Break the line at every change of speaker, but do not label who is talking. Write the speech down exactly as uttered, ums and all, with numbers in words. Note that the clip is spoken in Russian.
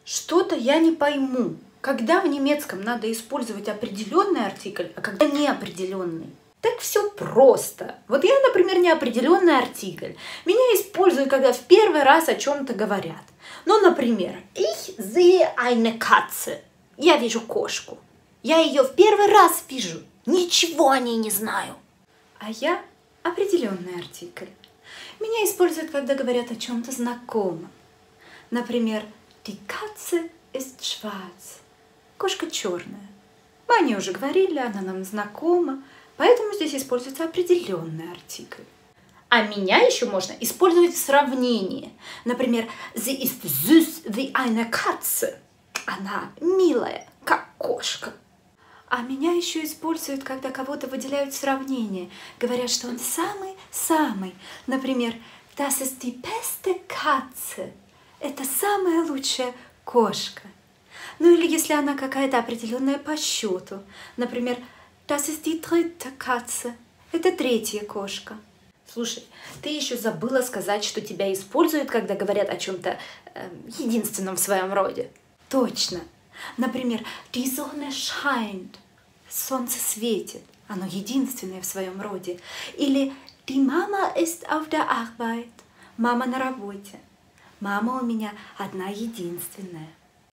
Что-то я не пойму, когда в немецком надо использовать определенный артикль, а когда неопределенный. Так все просто. Вот я, например, неопределенный артикль. Меня используют, когда в первый раз о чем-то говорят. Ну, например, ich sehe eine Katze. Я вижу кошку. Я ее в первый раз вижу. Ничего о ней не знаю. А я определенный артикль. Меня используют, когда говорят о чем-то знакомом. Например, die Katze ist schwarz. Кошка черная. Мы о ней уже говорили, она нам знакома, поэтому здесь используется определенный артикль. А меня еще можно использовать в сравнении. Например, sie ist süß wie eine Katze. Она милая, как кошка. А меня еще используют, когда кого-то выделяют в сравнении. Говорят, что он самый-самый. Например, das ist die beste Katze. Это самая лучшая кошка. Ну или если она какая-то определенная по счету. Например, das ist die dritte Katze. Это третья кошка. Слушай, ты еще забыла сказать, что тебя используют, когда говорят о чем-то э, единственном в своем роде. Точно. Например, die Sonne scheint. Солнце светит. Оно единственное в своем роде. Или die Mama ist auf der Arbeit. Мама на работе. Мама у меня одна единственная.